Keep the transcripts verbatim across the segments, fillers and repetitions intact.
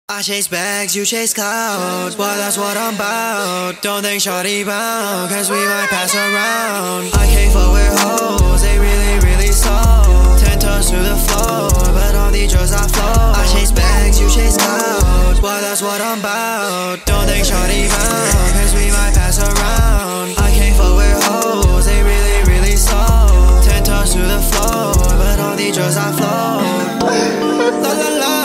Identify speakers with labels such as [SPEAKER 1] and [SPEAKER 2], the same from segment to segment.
[SPEAKER 1] I chase bags, you chase clouds. Well, that's what I'm about. Don't think shorty bound, cause we might pass around. I can't fuck with hoes, they really, really slow. Ten toes to the floor, but on these drugs I flow. I chase bags, you chase clouds. Well, that's what I'm about. Don't think shorty bound, cause we might pass around. I can't fuck with hoes, they really, really slow. Ten toes to the floor, but on these drugs I flow. La la la.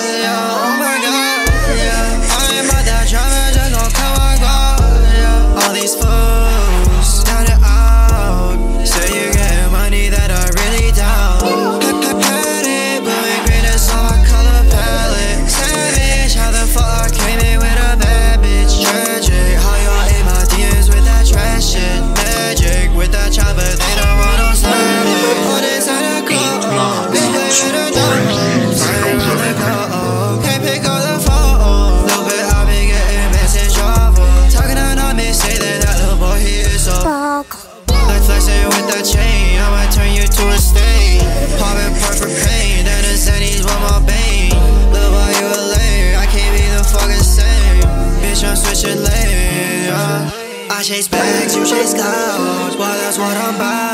[SPEAKER 1] These fools down and out. Say you getting money that I really doubt. Had it, blowing green is on my color palette. Savage, how the fuck I came in with a bad bitch. Tragic, how y'all in my D Ms with that trash shit. Magic, with that chop, but they don't want no static. All this out of gold, they play with a dog. Flying around the globe, can't pick up the phone. Little bit I've been getting message over. Talking on me, say that like flexing with that chain, I might turn you to a stain. Poppin' part for pain, then the Zennies want my bane. Little boy, you a lame, I can't be the fucking same. Bitch, I'm switching lanes. uh, I chase bags, you chase clouds. Well, that's what I'm about.